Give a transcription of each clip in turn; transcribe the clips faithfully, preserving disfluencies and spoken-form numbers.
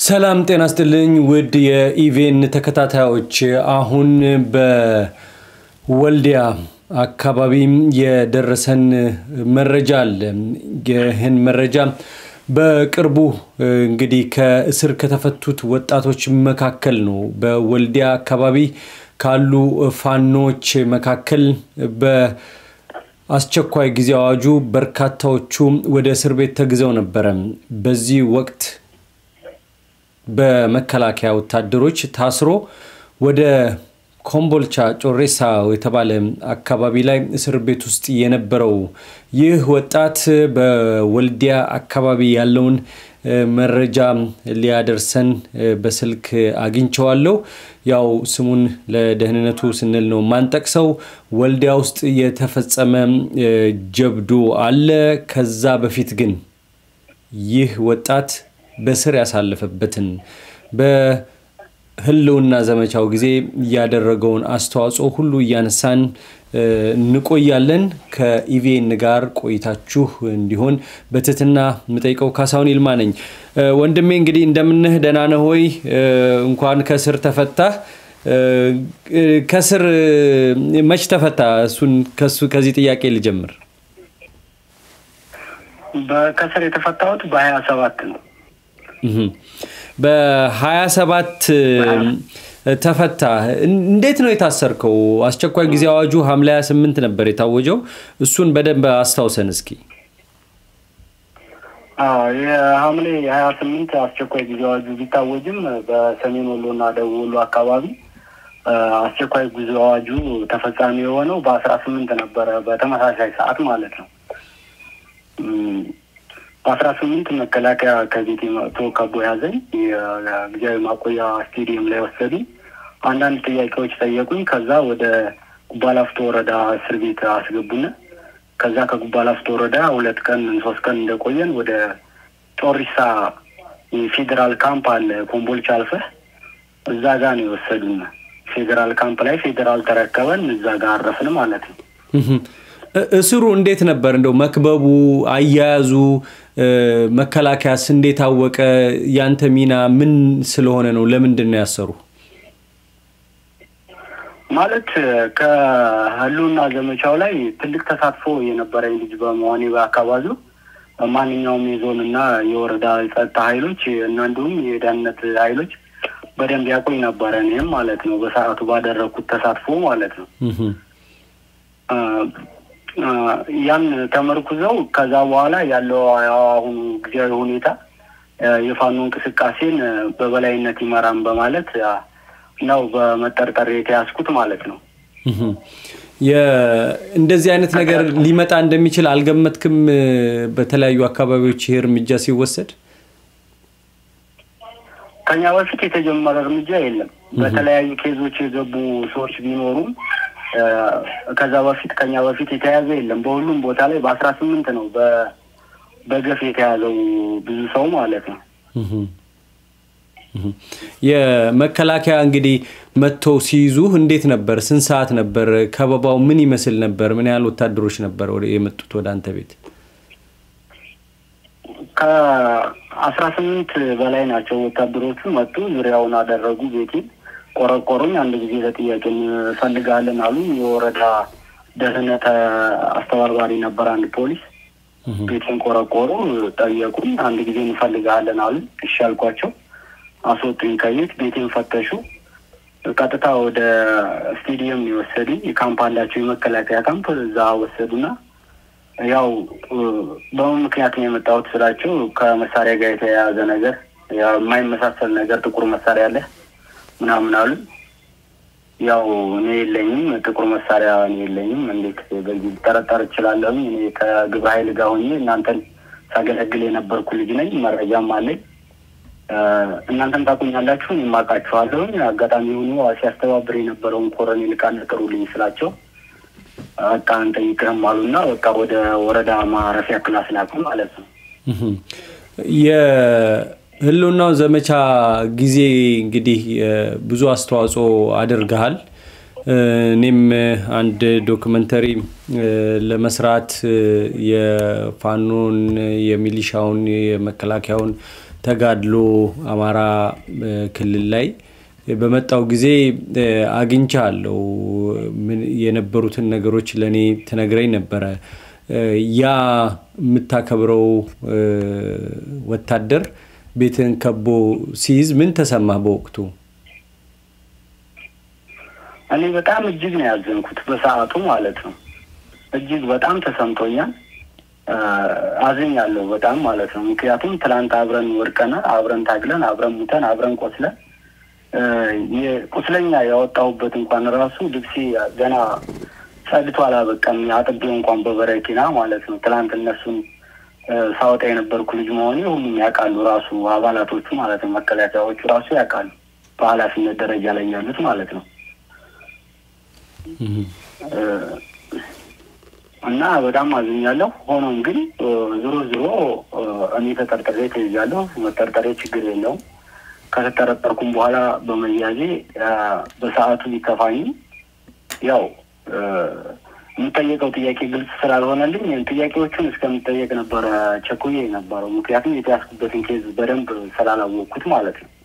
ሰላም ጤና ይስጥልኝ ውድ የኢቬን ተከታታዮች አሁን በወልዲያ አካባቢ የደረሰን መረጃ አለ ይህን መረጃ በቅርቡ እንግዲህ ከእስር ከተፈቱት ወጣቶች መካከል ነው በወልዲያ አካባቢ ካሉ ፋኖች መካከል በአስቸኳይ ጊዜ አዋጁ በርካታዎቹ ወደ እስር ቤት ተግዘው ነበር በዚህ ወቅት በመከላከያ ወታደሮች ታስሮ ወደ ኮምቦልቻ ጮሬሳ የተባለ አካባቢ ላይ እስር ቤት ውስጥ የነበረው ይህ ወጣት በወልዲያ አካባቢ ያለውን መረጃ ሊያደርሰን በስልክ አግኝቻለሁ ያው ስሙን ለደህንነቱ ስንል ነው ማንጠቅሰው ወልዲያ ውስጥ የተፈጸመ ጀብዱ አለ ከዛ በፊት ግን ይህ ወጣት በስር ያሳለፈበትን በህልውና ዘመቻው ጊዜ ያደረገውን አስተዋጽኦ ሁሉ ያነሳን እንቆያለን ከኢቬን ጋር ቆይታችሁ እንዲሆን በትትና መጠይቀው ካሳውን ይልማ ነኝ ወንድሜ እንግዲህ እንደምንህ ደህና ነህ ሆይ እንኳን ከስር ተፈታ ከስር መች ተፈታ እሱን ከሱ ከዚህ ጥያቄ ልጀምር በከስር የተፈታሁት በ27 ነው በ27 ተፈታ እንዴት ነው የታሰርከው አስቸኳይ ጊዜ አዋጁ ሐምሌ ሃያ ስምንት ነበር የታወጀው እሱን በደንብ አስተዋውሰን እስኪ አዎ የሐምሌ ሃያ ስምንት አስቸኳይ ጊዜ አዋጁ ቢታወጅም በሰሜን ወሎና ደቡብ ወሎ አካባቢ አስቸኳይ ጊዜ አዋጁ ተፈጻሚ የሆነው በ18 ነበር በተመሳሳይ ሰዓት ማለት ነው በ18 መከላከያ ከቤት መጥቶ ከቦ ያዘኝ የጊዜያዊ ማቆያ ስቴዲየም ላይ ወሰዱ አንዳንድ ጥያቄዎች ጠየቁኝ ከዛ ወደ ጉባላፍቶ ወረዳ እስር ቤት አስገቡና ከዛ ከጉባላፍቶ ወረዳ ሁለት ቀን ሶስት ቀን እንደቆየን ወደ ጮሪሳ የፌደራል ካምፕ አለ ኮምቦልቻ አልፈ እዛ ጋር ነው ወሰዱና ፌደራል ካምፕ ላይ ፌደራል ተረከበን እዛ ጋር አረፍን ማለት ነው እስሩ እንዴት ነበር እንደው መክበቡ አያያዙ መከላከያስ እንዴት አወቀ ያንተ ሚና ምን ስለሆነ ነው ለምንድን ነው ያሰሩ ማለት ከህልውና ዘመቻው ላይ ትልቅ ተሳትፎ የነበረኝ ልጅ በመሆኔ በአካባቢው ማንኛውም የዞንና የወረዳ ጸጥታ ኃይሎች እና እንዲሁም የደህንነት ኃይሎች በደንብ ያቆይ ነበር እኔም ማለት ነው በሰዓቱ ባደረኩት ተሳትፎ ማለት ነው ያን ተመርኩዘው ከዛ በኋላ ያለው አሁን ጊዜያዊ ሁኔታ የፋኖ እንቅስቃሴን በበላይነት ይመራን በማለት ነው በመጠርጠር የተያዝኩት ማለት ነው የእንደዚህ አይነት ነገር ሊመጣ እንደሚችል አልገመትክም በተለያዩ አካባቢዎች ይሄ እርምጃ ሲወሰድ ከኛ በፊት የተጀመረ እርምጃ የለም በተለያዩ ኬዞች የገቡ ሰዎች ቢኖሩም ከዛ በፊት ከኛ በፊት የተያዘ የለም በሁሉም ቦታ ላይ በ18 ነው በገፍ የተያዘው ብዙ ሰው ማለት ነው የመከላከያ እንግዲህ መጥቶ ሲይዙ እንዴት ነበር ስንት ሰዓት ነበር ከበባው ምን ይመስል ነበር ምን ያህል ወታደሮች ነበር ወደ የመጡት ወደ አንተ ቤት ከ18 በላይ ናቸው ወታደሮቹ መጡ ዙሪያውን አደረጉ ቤቴን ቆረቆሩኝ አንድ ጊዜ ለጥያቄን ፈልጋለን አሉ የወረዳ ደህንነት አስተባባሪ ነበር አንድ ፖሊስ ቤቴን ቆረቆሩ ጠየቁኝ አንድ ጊዜ እንፈልጋለን አሉ እሺ አልኳቸው አስወጡኝ ከቤት ቤቴን ፈተሹ ቀጥታ ወደ ስቴዲየም ይወሰዱኝ የካምፕ አላቸው የመከላከያ ካምፕ እዛ ወሰዱና ያው በምን ምክንያት ነው የመጣሁት ስላቸው ከመሳሪያ ጋር የተያያዘ ነገር ያው የማይመሳሰል ነገር ጥቁር መሳሪያ አለ ምናምን አሉ ያው እኔ የለኝም ጥቁር መሳሪያ እኔ የለኝም እንዴት በዚህ ተረጣር ይችላል እኔ ከግብረ ኃይል ጋር ሆኜ እናንተን ሳገለግል የነበርኩ ልጅ ነኝ መረጃም አለኝ እናንተም ታቁኛላችሁ ማቃችኋለሁ አጋጣሚ ሆኖ ሲያስተባብር የነበረውን ኮሎኔል ቃል ተሩልኝ ስላቸው አቃን ጠይቀም አሉና በቃ ወደ ወረዳ ማረፊያ ክላስ ላኩ ማለት ነው የ ህልውናው ዘመቻ ጊዜ እንግዲህ ብዙ አስተዋጽኦ አድርገሃል እኔም አንድ ዶክመንተሪ ለመስራት የፋኖን የሚሊሻውን የመከላከያውን ተጋድሎ አማራ ክልል ላይ በመጣው ጊዜ አግኝቻለሁ ምን የነበሩትን ነገሮች ለኔ ተነግረኝ ነበር ያ ምታከብረው ወታደር ቤትን ከቦ ሲይዝ ምን ተሰማህ በወቅቱ እኔ በጣም እጅግ ነው ያዘንኩት በሰዓቱ ማለት ነው እጅግ በጣም ተሰምቶኛል አዝኛለሁ በጣም ማለት ነው ምክንያቱም ትላንት አብረን ወርቀና አብረን ታግለን አብረን ሙተን አብረን ቆስለን የቁስለኛ ያወጣውበት እንኳን ራሱ ልብሲ ገና ጸድቶ አላበቀም ያጥብ እንኳን በበረኪና ማለት ነው ትላንት እነሱን ሳውጣ የነበርኩ ልጅ መሆኔ ሁሉም ያቃሉ ራሱ አባላቶቹ ማለት ነው መከላከያዎቹ ራሱ ያቃሉ በኃላፊነት ደረጃ ላይ ያሉት ማለት ነው እና በጣም አዝኛለሁ ሆኖም ግን ዞሮ ዞሮ እኔ ተጠርጥሬ ተይዣለሁ መጠርጠሬ ችግር የለውም ከተጠረጠርኩም በኋላ በመያዜ በሰዓቱ ይከፋኝ ያው የምጠየቀው ጥያቄ ግልጽ ስላልሆነልኝ ጥያቄዎቹን እስከምጠየቅ ነበር ቸኩዬ ነበር ምክንያቱም የተያዝኩበትን ኬዝ በደንብ ስላላወቅኩት ማለት ነው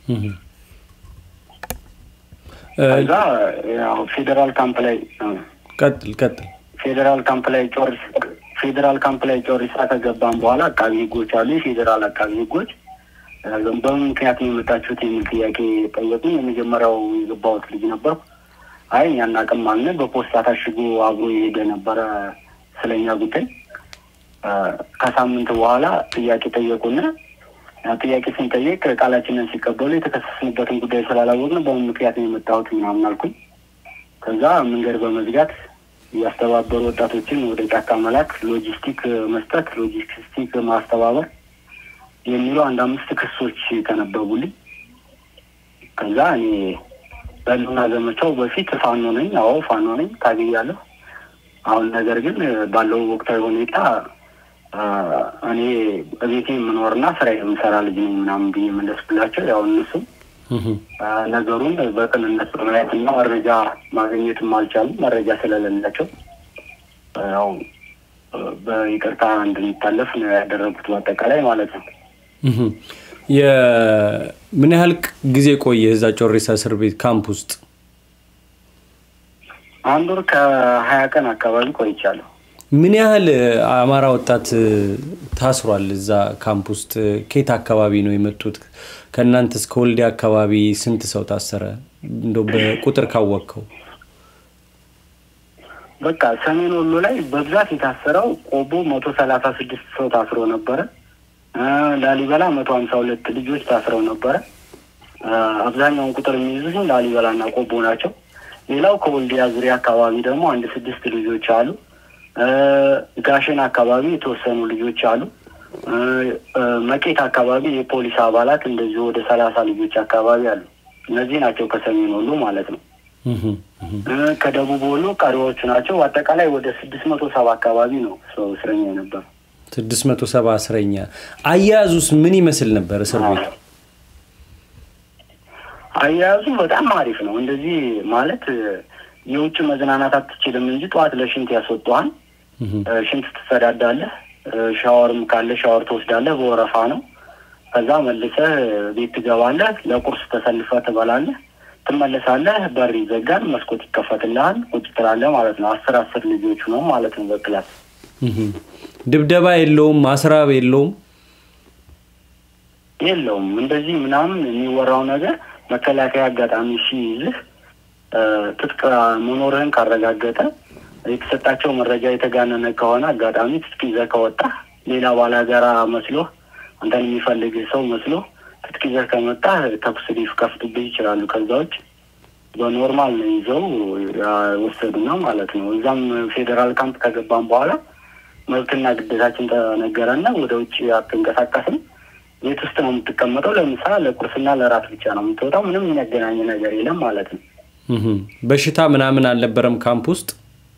እዛ ያው ፌደራል ካምፕ ላይ ቀጥል ቀጥል ፌደራል ካምፕ ላይ ጮርስ ፌደራል ካምፕ ላይ ጮርስ ተገባን በኋላ አቃቢ ህጎች አሉ ፌደራል አቃቢ ህጎች በምን ምክንያት ነው የመጣችሁት የሚል ጥያቄ ጠየቁኝ የመጀመሪያው የገባሁት ልጅ ነበር አይ ያናቀም ማለት በፖስታ ታሽጎ አብሮ ይሄደ ነበር ስለኛ ጉዳይ ከሳምንት በኋላ ጥያቄ ጠየቁና ጥያቄ ስንጠይቅ ቃላችንን ሲቀበሉ የተከሰስንበትን ጉዳይ ስላላወቅን በምን ምክንያት ነው የመጣሁት ምናምን አልኩኝ ከዛ መንገድ በመዝጋት ያስተባበሩ ወጣቶችን ወደ ጫካ መላክ ሎጂስቲክ መስጠት ሎጂስቲክ ማስተባበር የሚሉ አንድ አምስት ክሶች ተነበቡልኝ ከዛ እኔ በሉና ዘመቻው በፊት ፋኖ ነኝ አዎ ፋኖ ነኝ ታግያለሁ አሁን ነገር ግን ባለው ወቅታዊ ሁኔታ እኔ በቤቴ ምኖርና ስራዬ የምሰራ ልጅ ነኝ ምናምን ብዬ መለስኩላቸው ያው እነሱ ነገሩን በቅንነት በማየትና መረጃ ማግኘትም አልቻሉም መረጃ ስለሌላቸው ያው በይቅርታ እንድንታለፍ ነው ያደረጉት በአጠቃላይ ማለት ነው የምን ያህል ጊዜ ቆየ እዛ ጮሪሳ እስር ቤት ካምፕ ውስጥ አንድ ወር ከሀያ ቀን አካባቢ ቆይቻለሁ ምን ያህል አማራ ወጣት ታስሯል እዛ ካምፕ ውስጥ ከየት አካባቢ ነው የመጡት ከናንተ እስከ ወልዲያ አካባቢ ስንት ሰው ታሰረ እንደው በቁጥር ካወቀው በቃ ሰሜን ወሎ ላይ በብዛት የታሰረው ቆቦ መቶ ሰላሳ ስድስት ሰው ታስሮ ነበር ላሊበላ መቶ ሃምሳ ሁለት ልጆች ታስረው ነበር አብዛኛውን ቁጥር የሚይዙት ላሊበላና ቆቦ ናቸው ሌላው ከወልዲያ ዙሪያ አካባቢ ደግሞ አንድ ስድስት ልጆች አሉ ጋሽን አካባቢ የተወሰኑ ልጆች አሉ መቄት አካባቢ የፖሊስ አባላት እንደዚህ ወደ ሰላሳ ልጆች አካባቢ አሉ እነዚህ ናቸው ከሰሜን ወሎ ማለት ነው ከደቡብ ወሎ ቀሪዎቹ ናቸው አጠቃላይ ወደ ስድስት መቶ ሰባ አካባቢ ነው ሰው እስረኛ ነበር ስድስት መቶ ሰባ እስረኛ አያዙስ ምን ይመስል ነበር እስር ቤት አያዙ በጣም አሪፍ ነው እንደዚህ ማለት የውጭ መዝናናት አትችልም እንጂ ጧት ለሽንት ያስወጣዋል ሽንት ትሰዳዳለህ ሻወርም ካለ ሻወር ትወስዳለህ በወረፋ ነው ከዛ መልሰህ ቤት ትገባለህ ለቁርስ ተሰልፈህ ትበላለህ ትመለሳለህ በር ይዘጋል መስኮት ይከፈትልሃል ቁጭ ትላለህ ማለት ነው አስር አስር ልጆች ነው ማለት ነው በክላስ ድብደባ የለውም ማስራብ የለውም የለውም እንደዚህ ምናምን የሚወራው ነገር መከላከያ አጋጣሚ ሲይዝህ ትጥቅ መኖርህን ካረጋገጠ የተሰጣቸው መረጃ የተጋነነ ከሆነ አጋጣሚ ትጥቅ ይዘህ ከወጣ ሌላ ባላጋራ መስሎ አንተን የሚፈልግ ሰው መስሎ ትጥቅ ይዘህ ከመጣ ተኩስ ሊከፍቱብህ ይችላሉ ከዛዎች በኖርማል ነው ይዘው ወሰዱና ማለት ነው እዛም ፌደራል ካምፕ ከገባን በኋላ መብትና ግዴታችን ተነገረና ወደ ውጭ አትንቀሳቀስም ቤት ውስጥ ነው የምትቀመጠው ለምሳ ለቁርስና ለራት ብቻ ነው የምትወጣው ምንም የሚያገናኝ ነገር የለም ማለት ነው በሽታ ምናምን አልነበረም ካምፕ ውስጥ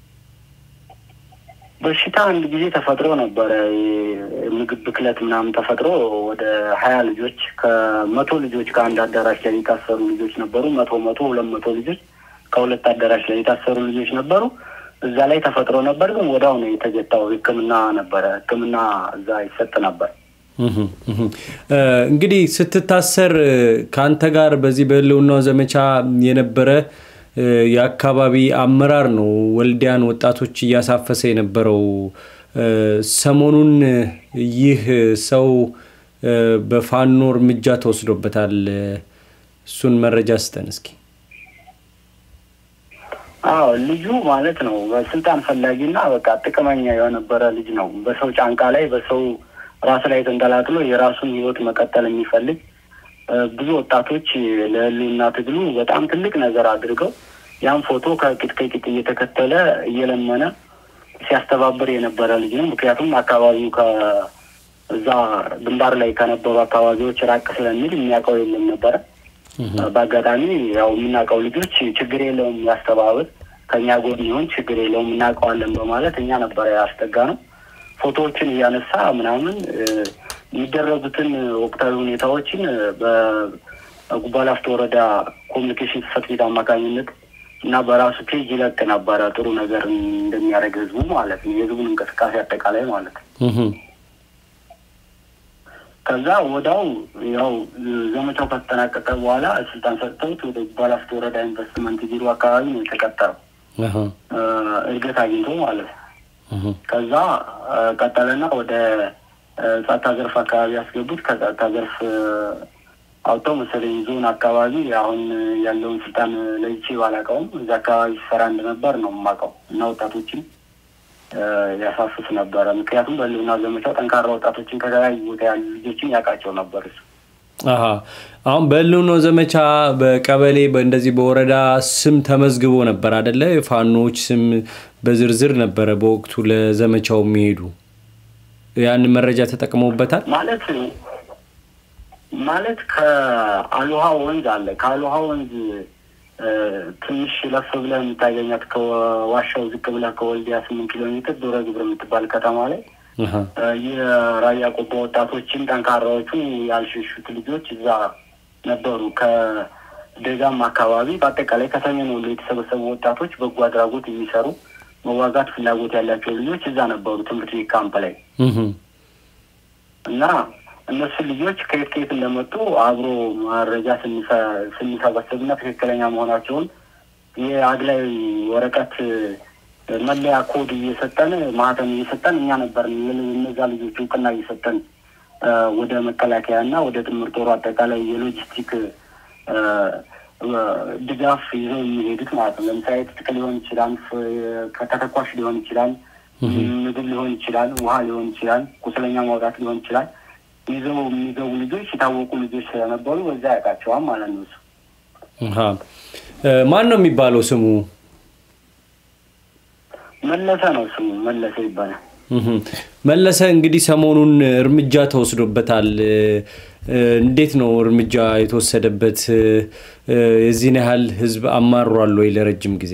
በሽታ አንድ ጊዜ ተፈጥሮ ነበር ምግብ ብክለት ምናምን ተፈጥሮ ወደ ሀያ ልጆች ከመቶ ልጆች ከአንድ አዳራሽ ላይ የታሰሩ ልጆች ነበሩ መቶ መቶ ሁለት መቶ ልጆች ከሁለት አዳራሽ ላይ የታሰሩ ልጆች ነበሩ እዛ ላይ ተፈጥሮ ነበር ግን ወዳው ነው የተገታው ህክምና ነበር ህክምና እዛ ይሰጥ ነበር እንግዲህ ስትታሰር ካንተ ጋር በዚህ በህልውናው ዘመቻ የነበረ የአካባቢ አመራር ነው ወልዲያን ወጣቶች እያሳፈሰ የነበረው ሰሞኑን ይህ ሰው በፋኖ እርምጃ ተወስዶበታል እሱን መረጃ ስጠን እስኪ አዎ ልጁ ማለት ነው በስልጣን ፈላጊና በቃ ጥቅመኛ የነበረ ልጅ ነው በሰው ጫንቃ ላይ በሰው ራስ ላይ ተንጠላጥሎ የራሱን ህይወት መቀጠል የሚፈልግ ብዙ ወጣቶች ለህልውና ትግሉ በጣም ትልቅ ነገር አድርገው ያን ፎቶ ከቅጥ ከቅጥ እየተከተለ እየለመነ ሲያስተባብር የነበረ ልጅ ነው ምክንያቱም አካባቢው ከዛ ግንባር ላይ ከነበሩ አካባቢዎች ራቅ ስለሚል የሚያውቀው የለም ነበር ባጋጣሚ ያው የምናውቀው ልጆች ችግር የለውም ያስተባብር ከኛ ጎን ይሁን ችግር የለውም እናውቀዋለን በማለት እኛ ነበር ያስጠጋነው ፎቶዎችን ያነሳ ምናምን የሚደረጉትን ወቅታዊ ሁኔታዎችን በጉባላፍቶ ወረዳ ኮሙኒኬሽን ጽሕፈት አማካኝነት እና በራሱ ፔጅ ይለቅ ነበር ጥሩ ነገር እንደሚያደርግ ህዝቡ ማለት ነው የህዝቡን እንቅስቃሴ አጠቃላይ ማለት ነው ከዛ ወዳው ያው ዘመቻው ከተጠናቀቀ በኋላ ስልጣን ሰጥተውት ወደ ጉባላፍቶ ወረዳ ኢንቨስትመንት ቢሮ አካባቢ ነው የተቀጠረው አሃ እድገት አግኝቶ ማለት ነው ከዛ ቀጠለና ወደ ጸጥታ ዘርፍ አካባቢ ያስገቡት ከጸጥታ ዘርፍ አውቶ መሰለኝ ዞን አካባቢ አሁን ያለውን ስልጣን ለይቼ ባላቀውም እዛ አካባቢ ሰራ እንደነበር ነው የማውቀው እና ወጣቶችን ያሳፍስ ነበር ምክንያቱም በህልውና ዘመቻው ጠንካራ ወጣቶችን ከተለያዩ ቦታ ያሉ ልጆችን ያውቃቸው ነበር አሃ አሁን በህልውናው ዘመቻ በቀበሌ በእንደዚህ በወረዳ ስም ተመዝግቦ ነበር አይደለ ፋኖች ስም በዝርዝር ነበር በወቅቱ ለዘመቻው የሚሄዱ ያን መረጃ ተጠቅመውበታል ማለት ማለት ከአሉሃ ወንዝ አለ ከአሉሃ ወንዝ ትንሽ ለፍ ብለን ታገኛት ከዋሻው ዝቅ ብላ ከወልዲያ ስምንት ኪሎ ሜትር ዶረ ግብር የምትባል ከተማ ላይ አሃ የራያ ቆቦ ወጣቶችን ጠንካራዎቹ ያልሸሹት ልጆች እዛ ነበሩ ከደጋም አካባቢ በአጠቃላይ ከተሜን ሁሉ የተሰበሰቡ ወጣቶች በጎ አድራጎት የሚሰሩ መዋጋት ፍላጎት ያላቸው ልጆች እዛ ነበሩ ትምህርት ቤት ካምፕ ላይ እና እነሱ ልጆች ከየት ከየት እንደመጡ አብሮ መረጃ ስንሰበስብና ትክክለኛ መሆናቸውን የአግላይ ወረቀት መለያ ኮድ እየሰጠን ማህተም እየሰጠን እኛ ነበር እነዛ ልጆች እውቅና እየሰጠን ወደ መከላከያና ወደ ጥምር ጦሩ አጠቃላይ የሎጂስቲክ ድጋፍ ይዘው የሚሄዱት ማለት ነው ለምሳሌ ትጥቅ ሊሆን ይችላል ከተተኳሽ ሊሆን ይችላል ምግብ ሊሆን ይችላል ውሃ ሊሆን ይችላል ቁስለኛ ማውጣት ሊሆን ይችላል ይዘው የሚገቡ ልጆች የታወቁ ልጆች ስለነበሩ በዛ ያውቃቸዋል ማለት ነው አሃ ማን ነው የሚባለው ስሙ መለሰ ነው ስሙ መለሰ ይባላል መለሰ እንግዲህ ሰሞኑን እርምጃ ተወስዶበታል እንዴት ነው እርምጃ የተወሰደበት የዚህን ያህል ህዝብ አማሯል ወይ ለረጅም ጊዜ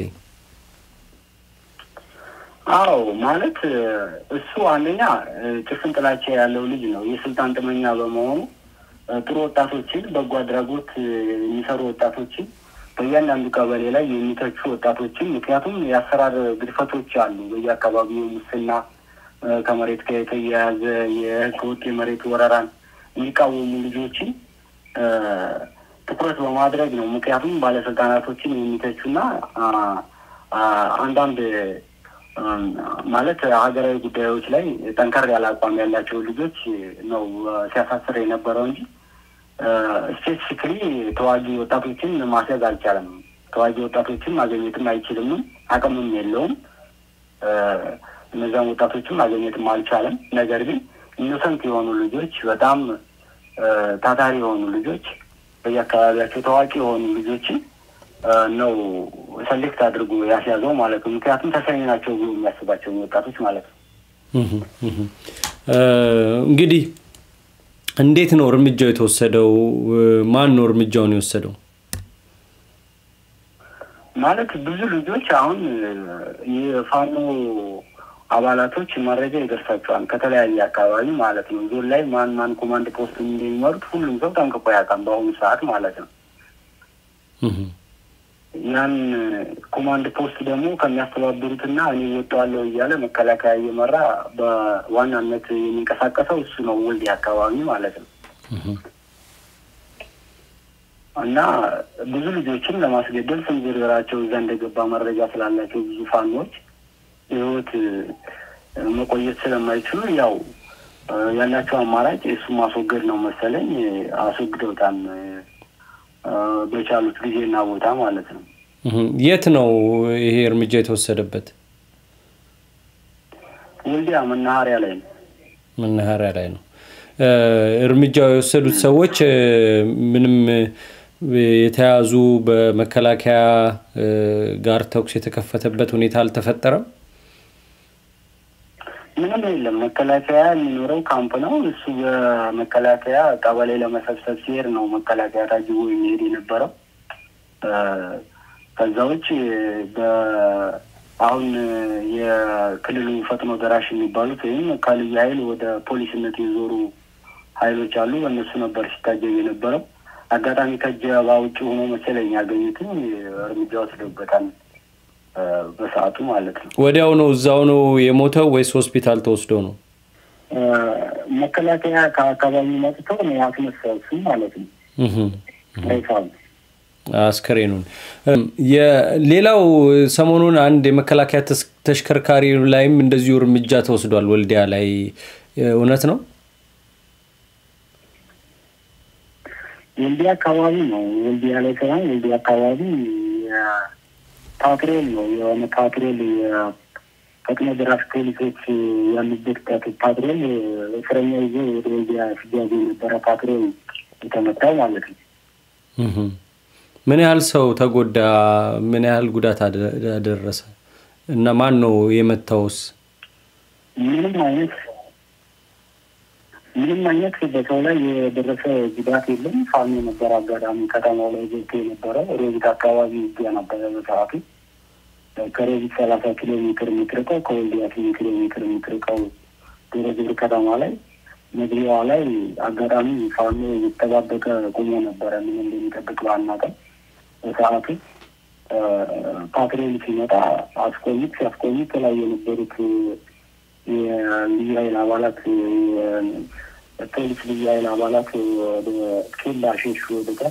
አዎ ማለት እሱ አንደኛ ጭፍን ጥላቻ ያለው ልጅ ነው የስልጣን ጥመኛ በመሆኑ ጥሩ ወጣቶችን በጎ አድራጎት የሚሰሩ ወጣቶችን በእያንዳንዱ ቀበሌ ላይ የሚተቹ ወጣቶችን ምክንያቱም የአሰራር ግድፈቶች አሉ በየአካባቢው ሙስና ከመሬት ጋር የተያያዘ የህገወጥ የመሬት ወረራን የሚቃወሙ ልጆችን ትኩረት በማድረግ ነው ምክንያቱም ባለስልጣናቶችን የሚተቹና አንዳንድ ማለት ሀገራዊ ጉዳዮች ላይ ጠንከር ያለ አቋም ያላቸው ልጆች ነው ሲያሳስር የነበረው እንጂ ስፔሲፊካሊ ተዋጊ ወጣቶችን ማስያዝ አልቻለም ተዋጊ ወጣቶችን ማግኘትም አይችልም አቅምም የለውም እነዛን ወጣቶችን ማግኘትም አልቻለም ነገር ግን ኢኖሰንት የሆኑ ልጆች በጣም ታታሪ የሆኑ ልጆች በየአካባቢያቸው ታዋቂ የሆኑ ልጆችን ነው ሰሌክት አድርጎ ያስያዘው ማለት ነው ምክንያቱም ተሰሚ ናቸው ብሎ የሚያስባቸው ወጣቶች ማለት ነው እንግዲህ እንዴት ነው እርምጃው የተወሰደው ማን ነው እርምጃውን የወሰደው ማለት ብዙ ልጆች አሁን የፋኖ አባላቶች መረጃ ይደርሳቸዋል ከተለያየ አካባቢ ማለት ነው ዞን ላይ ማን ማን ኮማንድ ፖስት እንደሚመሩት ሁሉም ሰው ጠንቅቆ ያውቃል በአሁኑ ሰዓት ማለት ነው ያን ኮማንድ ፖስት ደግሞ ከሚያስተባብሩትና እኔ ወጣዋለሁ እያለ መከላከያ እየመራ በዋናነት የሚንቀሳቀሰው እሱ ነው ወልዲያ አካባቢ ማለት ነው። እና ብዙ ልጆችን ለማስገደል ስም ዝርዝራቸው እዛ እንደገባ መረጃ ስላላቸው ብዙ ፋኖች ህይወት መቆየት ስለማይችሉ ያው ያላቸው አማራጭ እሱ ማስወገድ ነው መሰለኝ። አስወግደውታል በቻሉት ጊዜና ቦታ ማለት ነው። የት ነው ይሄ እርምጃ የተወሰደበት? ወልዲያ መናኸሪያ ላይ ነው። መናኸሪያ ላይ ነው እርምጃው የወሰዱት ሰዎች። ምንም የተያዙ በመከላከያ ጋር ተኩስ የተከፈተበት ሁኔታ አልተፈጠረም? ምንም የለም። መከላከያ የሚኖረው ካምፕ ነው። እሱ በመከላከያ ቀበሌ ለመሰብሰብ ሲሄድ ነው መከላከያ ታጅቦ የሚሄድ የነበረው። ከዛ ውጭ በአሁን የክልሉ ፈጥኖ ደራሽ የሚባሉት ወይም ከልዩ ኃይል ወደ ፖሊስነት የዞሩ ኃይሎች አሉ። በእነሱ ነበር ሲታጀብ የነበረው። አጋጣሚ ከጀባ ውጭ ሆኖ መሰለኝ ያገኙት እርምጃ ወስደውበታል በሰዓቱ ማለት ነው። ወዲያው ነው እዛው ነው የሞተው ወይስ ሆስፒታል ተወስዶ ነው? መከላከያ ከአካባቢው መጥቶ ነው ያስነሳው ማለት ነው። እህ ሬሳው አስከሬኑን የሌላው ሰሞኑን አንድ የመከላከያ ተሽከርካሪ ላይም እንደዚሁ እርምጃ ተወስዷል ወልዲያ ላይ። እውነት ነው? ወልዲያ አካባቢ ነው። ወልዲያ ላይ ሳይሆን ወልዲያ አካባቢ ፓትሮል ነው የሆነ ፓትሮል ፈጥኖ ደራሽ ፖሊሶች ያሉበት ፓትሮል እስረኛ ይዞ ወደ ወልዲያ ሲጓዝ የነበረ ፓትሮል የተመታው ማለት ነው። እህ ምን ያህል ሰው ተጎዳ? ምን ያህል ጉዳት አደረሰ? እና ማን ነው የመታውስ? ምንም አይነት ምንም አይነት በሰው ላይ የደረሰ ጉዳት የለም። ፋኖ ነበር አጋጣሚ ከተማው ላይ ገብቶ የነበረው። ሮቢት አካባቢ ነበር በሰዓቱ። ከሮቢት ሰላሳ ኪሎ ሜትር የሚርቀው ከወልዲያ ኪሎ ሜትር የሚርቀው ደረጀር ከተማ ላይ መግቢያዋ ላይ አጋጣሚ ፋኖ እየተጠባበቀ ቆሞ ነበረ። ምን እንደሚጠብቅ ባናውቅም በሰዓቱ ፓትሮል ሲመጣ አስቆሚት ሲያስቆሚት ላይ የነበሩት የልዩ ኃይል አባላት ፖሊስ ልዩ ኃይል አባላት ወደ ኬላ ሸሹ ወደታች።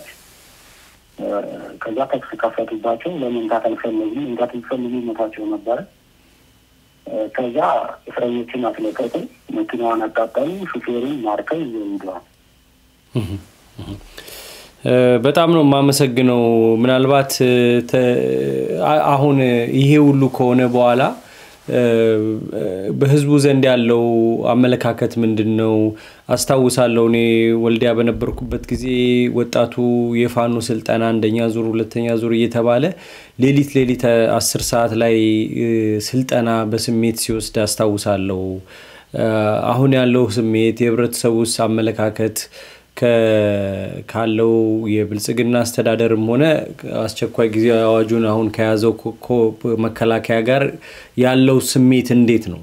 ከዛ ተኩስ ከፈቱባቸው። ለመንካት አልፈለጉም። መንካት ሲፈልጉ መታቸው ነበረ። ከዛ እስረኞችን አስለቀቁ። መኪናዋን አቃጠሉ። ሹፌሩን ማርከው ይዘውታል። በጣም ነው የማመሰግነው። ምናልባት አሁን ይሄ ሁሉ ከሆነ በኋላ በህዝቡ ዘንድ ያለው አመለካከት ምንድነው? አስታውሳለሁ እኔ ወልዲያ በነበርኩበት ጊዜ ወጣቱ የፋኖ ስልጣና አንደኛ ዙር ሁለተኛ ዙር እየተባለ ሌሊት ሌሊት አስር ሰዓት ላይ ስልጣና በስሜት ሲወስድ አስታውሳለሁ። አሁን ያለው ስሜት የህብረተሰቡስ አመለካከት ካለው የብልጽግና አስተዳደርም ሆነ አስቸኳይ ጊዜ አዋጁን አሁን ከያዘው መከላከያ ጋር ያለው ስሜት እንዴት ነው?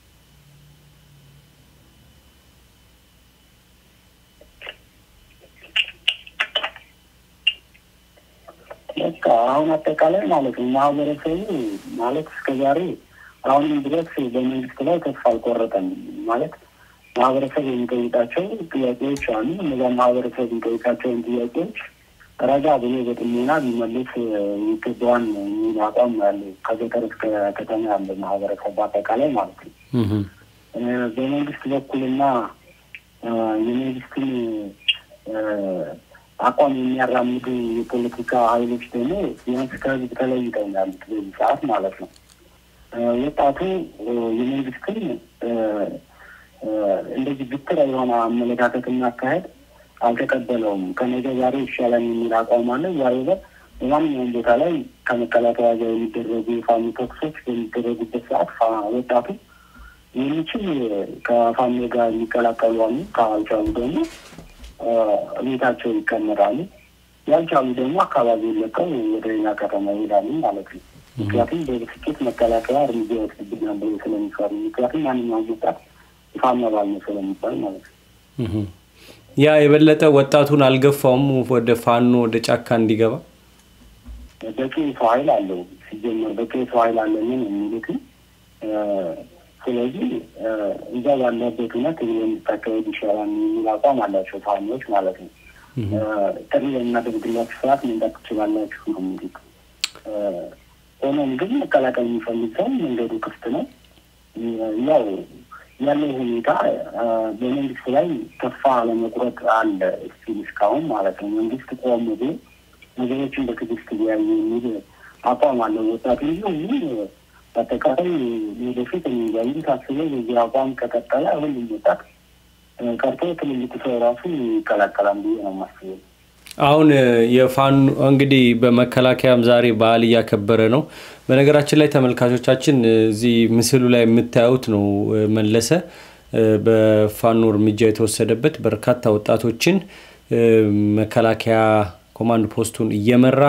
በቃ አሁን አጠቃላይ ማለት ነው ማህበረሰቡ ማለት እስከዛሬ አሁንም ድረስ በመንግስት ላይ ተስፋ አልቆረጠም ማለት ማህበረሰብ የሚጠይቃቸው ጥያቄዎች አሉ። እነዛ ማህበረሰብ የሚጠይቃቸውን ጥያቄዎች ረጋ ብሎ በጥሞና ቢመልስ ይገባዋል የሚል አቋም ያለው ከገጠር እስከ ከተማ ያለ ማህበረሰብ በአጠቃላይ ማለት ነው። በመንግስት በኩልና የመንግስትን አቋም የሚያራምዱ የፖለቲካ ኃይሎች ደግሞ ቢያንስ ከህዝብ ተለይተው ያሉት በዚህ ሰዓት ማለት ነው። ወጣቱ የመንግስትን እንደዚህ ብትር የሆነ አመለካከትና አካሄድ አልተቀበለውም። ከነገ ዛሬ ይሻላል የሚል አቋም አለ። ዛሬ በማንኛውም ቦታ ላይ ከመከላከያ ጋር የሚደረጉ የፋኖ ተኩሶች በሚደረጉበት ሰዓት ወጣቱ የሚችል ከፋኖ ጋር የሚቀላቀሉ አሉ። ካልቻሉ ደግሞ ቤታቸው ይቀመጣሉ። ያልቻሉ ደግሞ አካባቢውን ለቀው ወደ ሌላ ከተማ ይሄዳሉ ማለት ነው። ምክንያቱም በስኬት መከላከያ እርምጃ ይወስድብናል ብለው ስለሚፈሩ፣ ምክንያቱም ማንኛውም ወጣት ፋኖ አባል ነው ስለሚባል ማለት ነው። ያ የበለጠ ወጣቱን አልገፋውም ወደ ፋኖ ወደ ጫካ እንዲገባ? በቂ ፋይል አለው ሲጀመር በቂ ፋይል አለው ምን የሚሉት ስለዚህ እዛ ያለበት ሁኔታ የሚታከው ይሻላል የሚላቋም አላቸው ፋይሎች ማለት ነው ተሪና ደግላችሁ ሰዓት እንደምትችላላችሁ ነው የሚሉት ሆኖም ግን መከላከል የሚፈልገው መንገዱ ክፍት ነው ያው ያለው ሁኔታ በመንግስት ላይ ተስፋ ለመቁረጥ አለ እስካሁን ማለት ነው መንግስት ቆሞ ነው ነገሮችን በትዕግስት ያያዩ የሚል አቋም አለው ወጣቱ ይሁን በተቃራኒ ወደፊት የሚያዩ ታስበው የዚህ አቋም ከቀጠለ አሁን ወጣት ቀርቶ ትልልቅ ሰው ራሱ ይቀላቀላል ብዬ ነው የማስበው አሁን የፋኑ እንግዲህ በመከላከያም ዛሬ በዓል ያከበረ ነው በነገራችን ላይ ተመልካቾቻችን እዚህ ምስሉ ላይ የምታዩት ነው መለሰ በፋኑ እርምጃ የተወሰደበት በርካታ ወጣቶችን መከላከያ ኮማንድ ፖስቱን እየመራ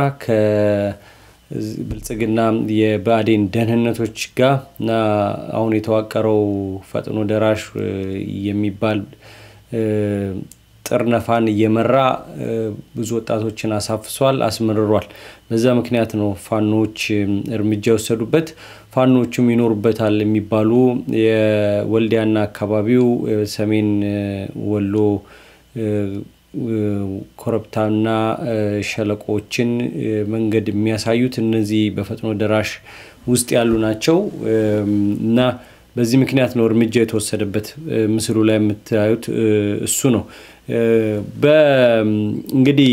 ከብልጽግና የባዴን ደህንነቶች ጋርና አሁን የተዋቀረው ፈጥኖ ደራሽ የሚባል ጥርነፋን እየመራ ብዙ ወጣቶችን አሳፍሷል አስመርሯል በዛ ምክንያት ነው ፋኖች እርምጃ ወሰዱበት ፋኖቹም ይኖርበታል የሚባሉ የወልዲያና አካባቢው ሰሜን ወሎ ኮረብታና ሸለቆችን መንገድ የሚያሳዩት እነዚህ በፈጥኖ ደራሽ ውስጥ ያሉ ናቸው እና በዚህ ምክንያት ነው እርምጃ የተወሰደበት ምስሉ ላይ የምታዩት እሱ ነው በእንግዲህ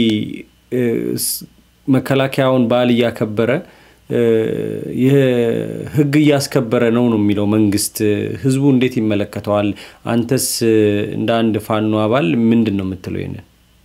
መከላከያውን በዓል ያከበረ ይሄ ህግ ያስከበረ ነው ነው የሚለው መንግስት ህዝቡ እንዴት ይመለከተዋል አንተስ እንደ አንድ ፋኖ አባል ምንድነው የምትለው ይሄን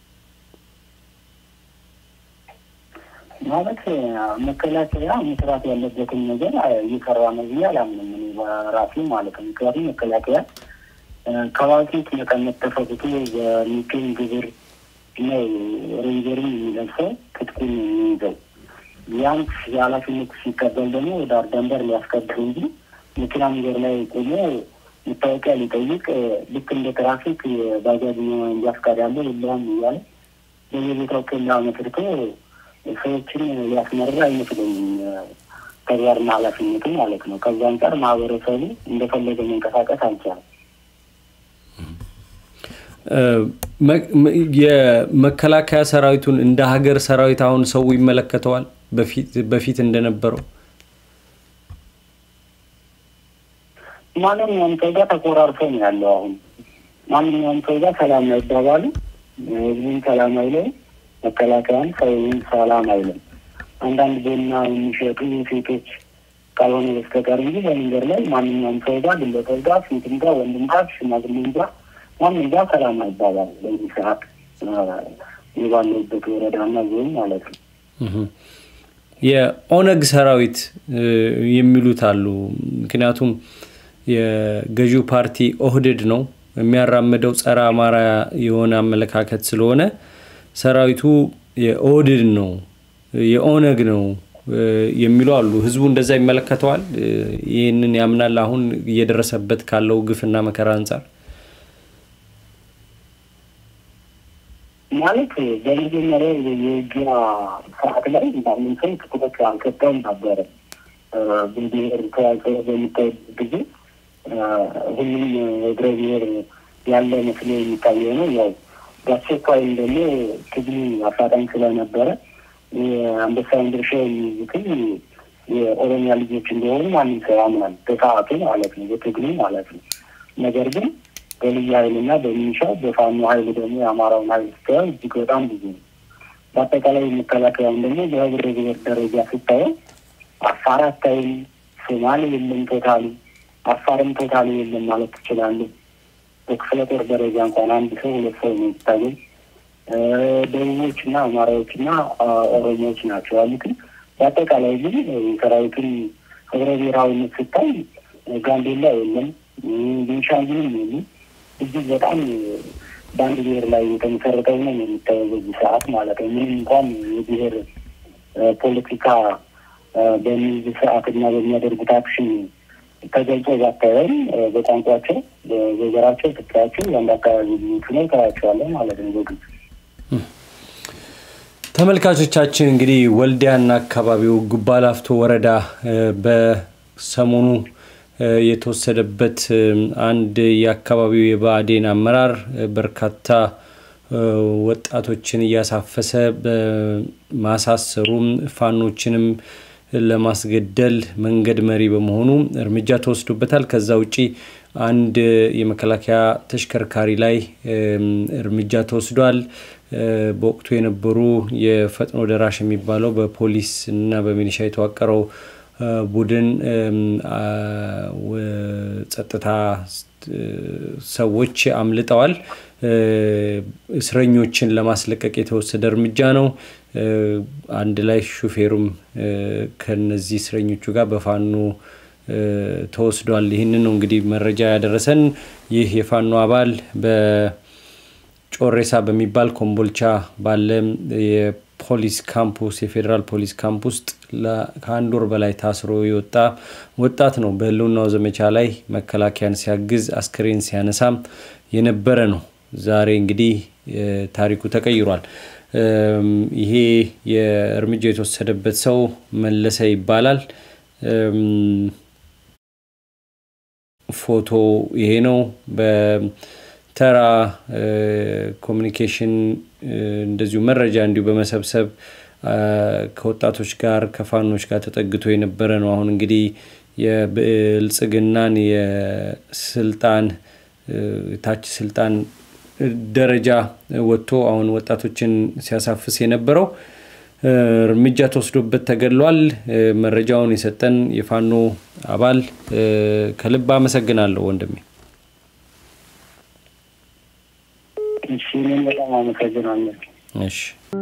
ማለት መከላከያ መስራት ያለበት ነገር ይከራ ነው ያላምን ራሱ ማለት ነው ከሪ መከላከያ ከዋቂት ለቀመጥ ተፈጥቶ የሚገኝ ግብር ነው ሬንጀሪን የሚለብሰው ክትኩን የሚይዘው ያን ያላፊነት ሲቀበል ደግሞ ወደ አርዳንበር ሊያስከብር እንጂ መኪና መንገድ ላይ ቆሞ መታወቂያ ሊጠይቅ ልክ እንደ ትራፊክ ባጃጅ እንዲያስቀር ያለው ይላም ይላል በየቦታው ከላ መጥቶ ሰዎችን ያስመራ አይመስልም ተግባርና ኃላፊነቱ ማለት ነው ከዛ አንፃር ማህበረሰቡ እንደፈለገ መንቀሳቀስ አልቻለም የመከላከያ ሰራዊቱን እንደ ሀገር ሰራዊት አሁን ሰው ይመለከተዋል በፊት በፊት እንደነበረው ማንኛውም ሰው ጋር ተቆራርጦ ነው ያለው አሁን ማንኛውም ሰው ጋር ሰላም አይባባሉ ምን ሰላም አይለው መከላከያን ሰውን ሰላም አይልም አንዳንድ ቡና የሚሸጡ ሴቶች ካልሆነ በስተቀር እንጂ በመንገድ ላይ ማንኛውም ሰው ጋር ግለሰብ ጋር ሴትም ጋር ወንድም ጋር ሽማግሌም ጋር ማንም ጋር ሰላም አይባባል በዚህ ሰዓት የባለበት ወረዳና ዞን ማለት ነው የኦነግ ሰራዊት የሚሉት አሉ ምክንያቱም የገዢው ፓርቲ ኦህዴድ ነው የሚያራምደው ጸረ አማራ የሆነ አመለካከት ስለሆነ ሰራዊቱ የኦህዴድ ነው የኦነግ ነው የሚሉ አሉ ህዝቡ እንደዛ ይመለከተዋል ይሄንን ያምናል አሁን እየደረሰበት ካለው ግፍና መከራ አንፃር ማለት በመጀመሪያ የጊያ ሰዓት ላይ እንደምን ሰው ትኩረት አልከተም ነበር በብሔር ከያዘው በሚታይ ጊዜ ሁሉም የብሔር ያለ መስሎ የሚታየው ነው ያው በአስቸኳይ ደግሞ ትግሉ አፋጣኝ ስለነበረ የአንበሳውን ድርሻ የሚይዙትን የኦሮሚያ ልጆች እንደሆኑ ማንም ሰው ያምናል በሰዓቱ ማለት ነው በትግሉ ማለት ነው ነገር ግን በልዩ ኃይልና በሚኒሻው በፋኖ ኃይል ደግሞ የአማራውን ኃይል ሲታየው እጅግ በጣም ብዙ ነው በአጠቃላይ መከላከያውን ደግሞ በህብረ ብሔር ደረጃ ሲታየው አፋር አካባቢ ሶማሌ የለም ቶታሊ አፋርም ቶታሊ የለም ማለት ትችላለህ በክፍለ ጦር ደረጃ እንኳን አንድ ሰው ሁለት ሰው ነው የሚታየው ደቡቦችና አማራዎችና ኦሮሞዎች ናቸው ያሉት በአጠቃላይ ግን ሰራዊቱን ህብረ ብሔራዊነት ሲታይ ጋምቤላ የለም ቤንሻንጉልም የለም እዚህ በጣም ባንድ ብሔር ላይ የተመሰረተው ነው የሚታየው በዚህ ሰዓት ማለት ነው ምንም እንኳን የብሔር ፖለቲካ በሚዝ ሰዓትና በሚያደርጉት አክሽን ተገልጾ ባታየም በቋንቋቸው በዘራቸው ትክክላቸው ያንድ አካባቢ ነው ታያቸዋለህ ማለት ነው በግልጽ ተመልካቾቻችን እንግዲህ ወልዲያና አካባቢው ጉባላፍቶ ወረዳ በሰሞኑ የተወሰደበት አንድ የአካባቢው የባዴን አመራር በርካታ ወጣቶችን ያሳፈሰ በማሳሰሩም ፋኖችንም ለማስገደል መንገድ መሪ በመሆኑ እርምጃ ተወስዶበታል። ከዛ ውጪ አንድ የመከላከያ ተሽከርካሪ ላይ እርምጃ ተወስዷል። በወቅቱ የነበሩ የፈጥኖ ደራሽ የሚባለው በፖሊስ እና በሚሊሻ የተዋቀረው ቡድን ጸጥታ ሰዎች አምልጠዋል። እስረኞችን ለማስለቀቅ የተወሰደ እርምጃ ነው። አንድ ላይ ሹፌሩም ከነዚህ እስረኞቹ ጋር በፋኖ ተወስዷል። ይሄንን ነው እንግዲህ መረጃ ያደረሰን። ይህ የፋኖ አባል በጮሬሳ በሚባል ኮምቦልቻ ባለ የፖሊስ ካምፕስ የፌደራል ፖሊስ ካምፕ ውስጥ ለአንድ ወር በላይ ታስሮ የወጣ ወጣት ነው። በህልውናው ዘመቻ ላይ መከላከያን ሲያግዝ አስክሬን ሲያነሳ የነበረ ነው። ዛሬ እንግዲህ ታሪኩ ተቀይሯል። ይሄ የእርምጃ የተወሰደበት ሰው መለሰ ይባላል። ፎቶ ይሄ ነው። በተራ ኮሙኒኬሽን እንደዚሁ መረጃ እንዲሁ በመሰብሰብ ከወጣቶች ጋር ከፋኖች ጋር ተጠግቶ የነበረ ነው። አሁን እንግዲህ የብልጽግናን የስልጣን ታች ስልጣን ደረጃ ወጥቶ አሁን ወጣቶችን ሲያሳፍስ የነበረው እርምጃ ተወስዶበት ተገድሏል። መረጃውን የሰጠን የፋኖ አባል ከልብ አመሰግናለሁ ወንድሜ። እሺ እኔም በጣም አመሰግናለሁ። እሺ